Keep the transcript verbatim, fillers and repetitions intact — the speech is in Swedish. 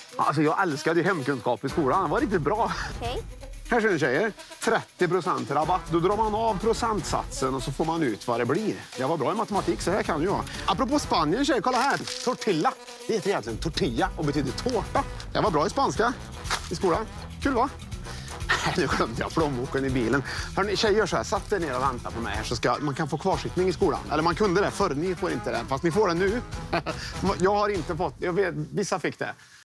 Alltså, jag älskade ju hemkunskap i skolan. Det var riktigt bra. Okej. Okay. Här ser ni tjejer. trettio procent rabatt. Då drar man av procentsatsen och så får man ut vad det blir. Jag var bra i matematik, så här kan jag. Apropå Spanien, tjejer, kolla här. Tortilla. Det heter egentligen tortilla och betyder tårta. Jag var bra i spanska i skolan. Kul, va? Nu glömde jag plånboken i bilen. Hörrni, tjejer, så här, satt er ner och vänta på mig här så ska man kan få kvarsittning i skolan. Eller man kunde det förr, ni får inte det. Fast ni får det nu. Jag har inte fått, jag vet, vissa fick det.